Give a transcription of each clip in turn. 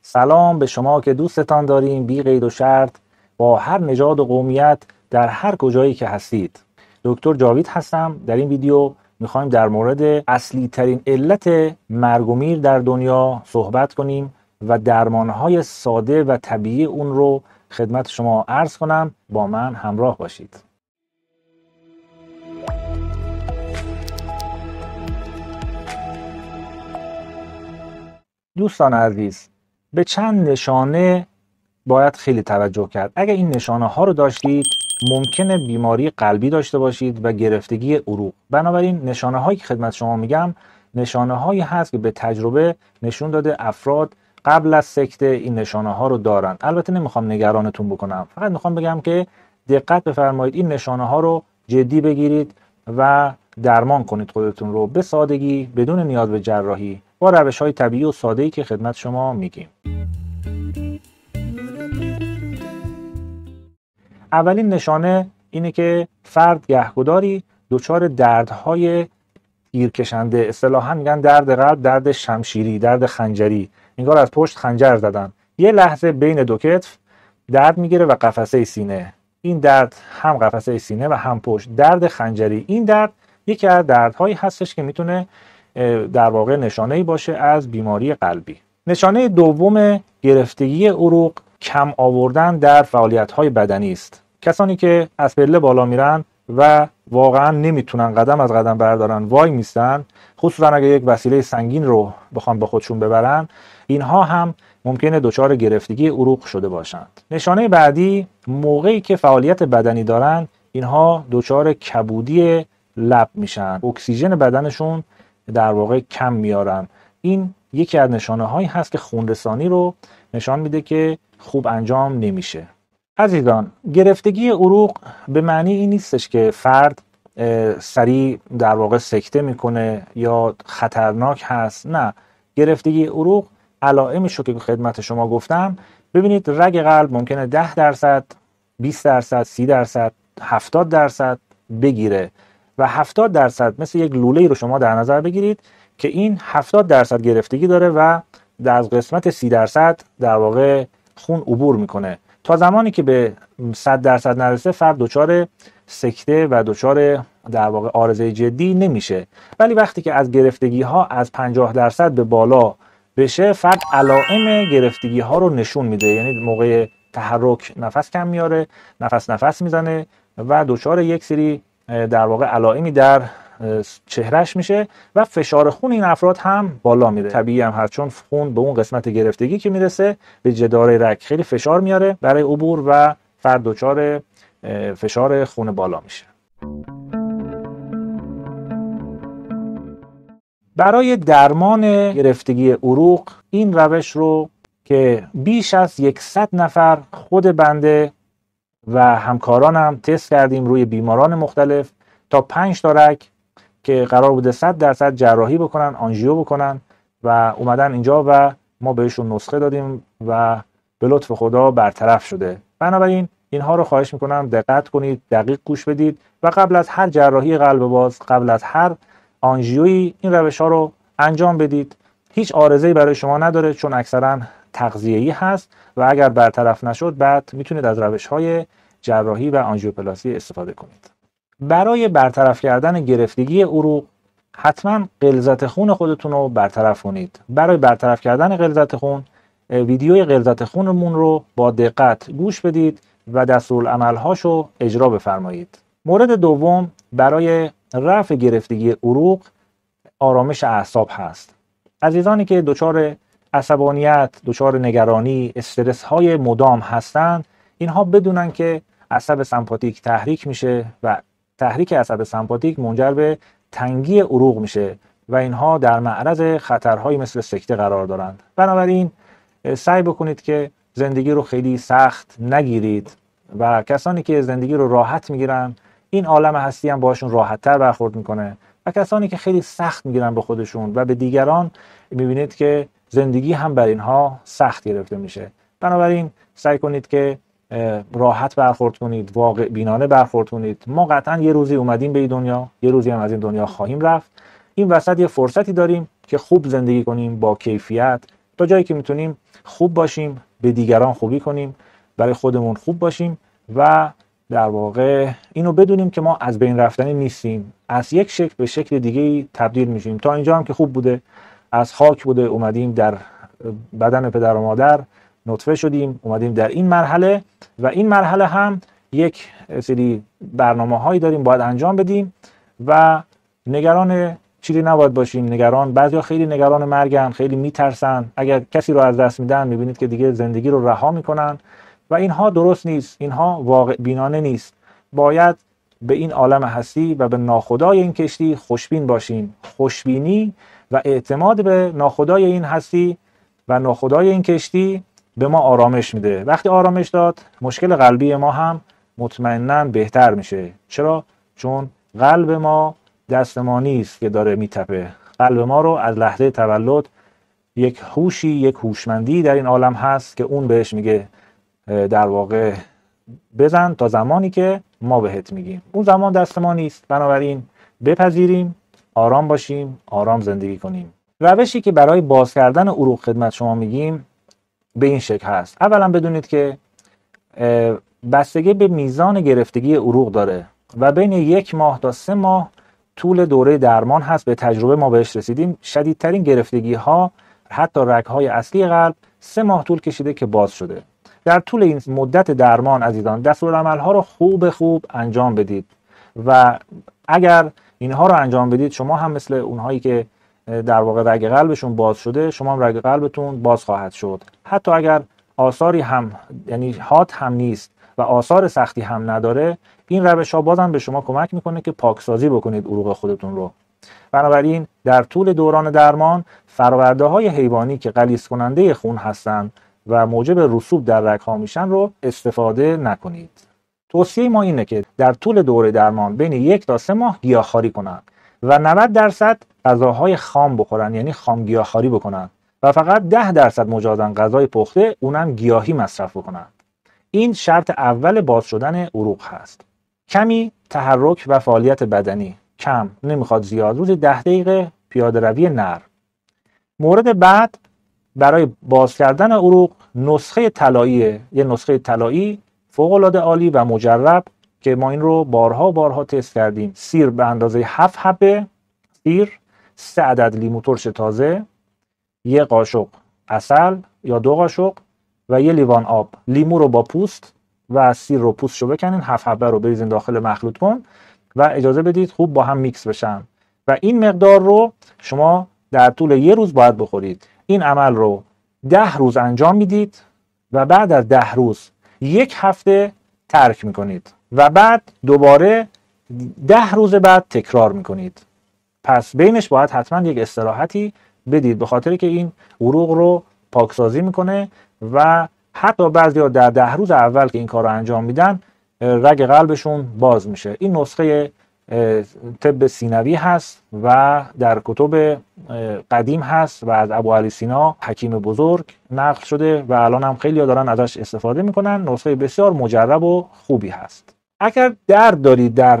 سلام به شما که دوستتان داریم بی قید و شرط با هر نژاد و قومیت در هر کجایی که هستید. دکتر جاوید هستم. در این ویدیو میخوایم در مورد اصلی ترین علت مرگ و میر در دنیا صحبت کنیم و درمانهای ساده و طبیعی اون رو خدمت شما عرض کنم. با من همراه باشید. دوستان عزیز، به چند نشانه باید خیلی توجه کرد. اگر این نشانه ها رو داشتید ممکنه بیماری قلبی داشته باشید و گرفتگی عروق. بنابراین نشانه هایی که خدمت شما میگم نشانه هایی هست که به تجربه نشون داده افراد قبل از سکته این نشانه ها رو دارن. البته نمیخوام نگرانتون بکنم، فقط میخوام بگم که دقت بفرمایید، این نشانه ها رو جدی بگیرید و درمان کنید خودتون رو به سادگی بدون نیاز به جراحی با روش های طبیعی و ساده‌ای که خدمت شما میگیم. اولین نشانه اینه که فرد گهگداری دچار دردهای تیرکشنده، اصطلاحاً میگن درد قلب، درد شمشیری، درد خنجری، انگار از پشت خنجر زدن. یه لحظه بین دو کتف درد میگیره و قفسه سینه. این درد هم قفسه سینه و هم پشت، درد خنجری. این درد یکی از دردهایی هستش که میتونه در واقع نشانه‌ای باشه از بیماری قلبی. نشانه دوم گرفتگی عروق کم آوردن در فعالیت‌های بدنی است. کسانی که از پله بالا میرن و واقعا نمیتونن قدم از قدم بردارن، وای میستن، خصوصا اگه یک وسیله سنگین رو بخوان به خودشون ببرن، اینها هم ممکنه دچار گرفتگی عروق شده باشند. نشانه بعدی موقعی که فعالیت بدنی دارن اینها دچار کبودی لب میشن، اکسیژن بدنشون در واقع کم میارن. این یکی از نشانه هایی هست که خونرسانی رو نشان میده که خوب انجام نمیشه. عزیزان، گرفتگی عروق به معنی این نیستش که فرد سریع در واقع سکته میکنه یا خطرناک هست. نه، گرفتگی عروق علائمش رو که خدمت شما گفتم، ببینید رگ قلب ممکنه 10%، 20%، 30%، 70% بگیره و 70% مثل یک لوله‌ای رو شما در نظر بگیرید که این 70% گرفتگی داره و در قسمت 30% در واقع خون عبور میکنه. تا زمانی که به 100% نرسه فرد دچار سکته و دچار در واقع عارضه جدی نمیشه. ولی وقتی که از گرفتگی ها از 50% به بالا بشه، فرد علائم گرفتگی ها رو نشون میده. یعنی موقع تحرک نفس کم میاره، نفس میزنه و دچار یک سری در واقع علائمی در چهرهش میشه و فشار خون این افراد هم بالا میره. طبیعی هم هست، چون خون به اون قسمت گرفتگی که میرسه به جدار رگ خیلی فشار میاره برای عبور و فرد دچار فشار خون بالا میشه. برای درمان گرفتگی عروق این روش رو که بیش از 100 نفر خود بنده و همکارانم تست کردیم روی بیماران مختلف تا 5 تا رگ که قرار بوده 100% جراحی بکنن، آنژیو بکنن و اومدن اینجا و ما بهشون نسخه دادیم و به لطف خدا برطرف شده. بنابراین اینها رو خواهش میکنم دقت کنید، دقیق گوش بدید و قبل از هر جراحی قلب باز، قبل از هر آنژیویی این روش ها رو انجام بدید. هیچ عارضه‌ای برای شما نداره، چون اکثرا تغذیه‌ای هست و اگر برطرف نشد بعد میتونید از روش‌های جراحی و آنژیوپلاستی استفاده کنید. برای برطرف کردن گرفتگی عروق حتما غلظت خون خودتون رو برطرف کنید. برای برطرف کردن غلظت خون ویدیوی غلظت خونمون رو با دقت گوش بدید و دستورالعمل‌هاشو اجرا بفرمایید. مورد دوم برای رفع گرفتگی عروق آرامش اعصاب هست. عزیزانی که دچار عصبانیت، دچار نگرانی، استرس های مدام هستند، اینها بدونن که عصب سمپاتیک تحریک میشه و تحریک عصب سمپاتیک منجر به تنگی عروق میشه و اینها در معرض خطرهایی مثل سکته قرار دارند. بنابراین سعی بکنید که زندگی رو خیلی سخت نگیرید و کسانی که زندگی رو راحت میگیرن این عالم هستی هم باشون راحت تر برخورد میکنه و کسانی که خیلی سخت میگیرن به خودشون و به دیگران میبینید که زندگی هم بر اینها سخت گرفته میشه. بنابراین سعی کنید که راحت برخورد کنید، واقع بینانه برخورد کنید. ما قطعا یه روزی اومدیم به این دنیا، یه روزی هم از این دنیا خواهیم رفت. این وسط یه فرصتی داریم که خوب زندگی کنیم، با کیفیت، تا جایی که میتونیم خوب باشیم، به دیگران خوبی کنیم، برای خودمون خوب باشیم و در واقع اینو بدونیم که ما از بین رفتنی نیستیم، از یک شکل به شکل دیگه تبدیل میشیم. تا اینجا هم که خوب بوده، از خاک بوده اومدیم در بدن پدر و مادر نطفه شدیم، اومدیم در این مرحله و این مرحله هم یک سری برنامه هایی داریم باید انجام بدیم و نگران چیزی نباید باشیم. نگران، بعضیا خیلی نگران مرگن، خیلی میترسن، اگر کسی رو از دست میدن میبینید که دیگه زندگی رو رها میکنن و اینها درست نیست، اینها واقع بینانه نیست. باید به این عالم هستی و به ناخدای این کشتی خوشبین باشیم. خوشبینی و اعتماد به ناخدای این هستی و ناخدای این کشتی به ما آرامش میده. وقتی آرامش داد، مشکل قلبی ما هم مطمئناً بهتر میشه. چرا؟ چون قلب ما دست ما نیست که داره میتپه. قلب ما رو از لحظه تولد یک هوشی، یک هوشمندی در این عالم هست که اون بهش میگه در واقع بزن تا زمانی که ما بهت میگیم. اون زمان دست ما نیست. بنابراین بپذیریم، آرام باشیم، آرام زندگی کنیم. روشی که برای باز کردن عروق خدمت شما میگیم به این شکل هست. اولا بدونید که بستگی به میزان گرفتگی عروق داره و بین 1 ماه تا 3 ماه طول دوره درمان هست. به تجربه ما بهش رسیدیم. شدیدترین گرفتگی ها حتی رگ‌های اصلی قلب 3 ماه طول کشیده که باز شده. در طول این مدت درمان عزیزان دستورالعمل‌ها رو خوب انجام بدید و اگر اینها رو انجام بدید شما هم مثل اونهایی که در واقع رگ قلبشون باز شده، شما هم رگ قلبتون باز خواهد شد. حتی اگر آثاری هم، یعنی هات هم نیست و آثار سختی هم نداره، این روش ها بازم به شما کمک میکنه که پاکسازی بکنید عروق خودتون رو. بنابراین در طول دوران درمان فرآورده های حیوانی که غلیظ کننده خون هستند و موجب رسوب در رگ ها میشن رو استفاده نکنید. توصیه ما اینه که در طول دوره درمان بین 1 تا 3 ماه گیاهخواری کنن و 90% غذاهای خام بخورن، یعنی خام گیاهخواری بکنن و فقط 10% مجازاً غذای پخته، اونم گیاهی مصرف بکنن. این شرط اول باز شدن عروق هست. کمی تحرک و فعالیت بدنی، کم، نمیخواد زیاد، روزی 10 دقیقه پیاده روی نرم. مورد بعد برای باز کردن عروق نسخه طلایی، یه نسخه طلایی فوق العاده عالی و مجرب که ما این رو بارها تست کردیم. سیر به اندازه 7 حبه سیر، 3 عدد لیمو ترش تازه، 1 قاشق عسل یا 2 قاشق و 1 لیوان آب. لیمو رو با پوست و سیر رو پوستشو بکنین، 7 حبه رو بریزین داخل مخلوط کن و اجازه بدید خوب با هم میکس بشن و این مقدار رو شما در طول 1 روز باید بخورید. این عمل رو 10 روز انجام میدید و بعد از 10 روز 1 هفته ترک میکنید و بعد دوباره 10 روز بعد تکرار میکنید. پس بینش باید حتما یک استراحتی بدید، به خاطر که این عروق رو پاکسازی میکنه و حتی بعضیا در 10 روز اول که این کار رو انجام میدن رگ قلبشون باز میشه. این نسخه طب سینوی هست و در کتب قدیم هست و از ابوعلی سینا حکیم بزرگ نقل شده و الان هم خیلی دارن ازش استفاده میکنن. نسخه بسیار مجرب و خوبی هست. اگر درد دارید، در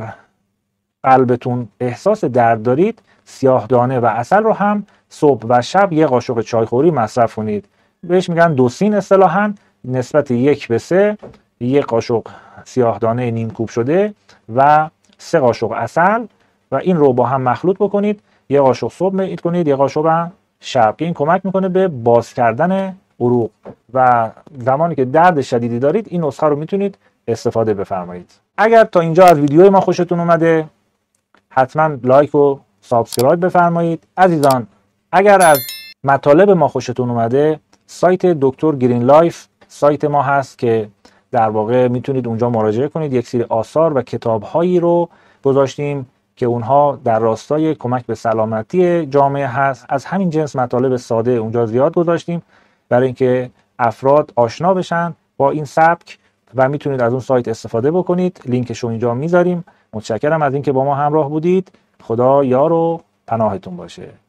قلبتون احساس درد دارید، سیاهدانه و عسل رو هم صبح و شب 1 قاشق چایخوری مصرف کنید. بهش میگن 2 سین اصطلاحاً، نسبت 1 به 3، 1 قاشق سیاهدانه نیم کوب شده و 3 قاشق عسل و این رو با هم مخلوط بکنید. 1 قاشق صبح میید کنید، 1 قاشق شب، که این کمک میکنه به باز کردن عروق و زمانی که درد شدیدی دارید این نسخه رو میتونید استفاده بفرمایید. اگر تا اینجا از ویدیوی ما خوشتون اومده حتما لایک و سابسکرایب بفرمایید. عزیزان اگر از مطالب ما خوشتون اومده، سایت دکتر گرین لایف سایت ما هست که در واقع میتونید اونجا مراجعه کنید. یک سری آثار و کتاب‌هایی رو گذاشتیم که اونها در راستای کمک به سلامتی جامعه هست. از همین جنس مطالب ساده اونجا زیاد گذاشتیم برای اینکه افراد آشنا بشن با این سبک و میتونید از اون سایت استفاده بکنید. لینکش رو اینجا میذاریم. متشکرم از اینکه با ما همراه بودید. خدا یار و پناهتون باشه.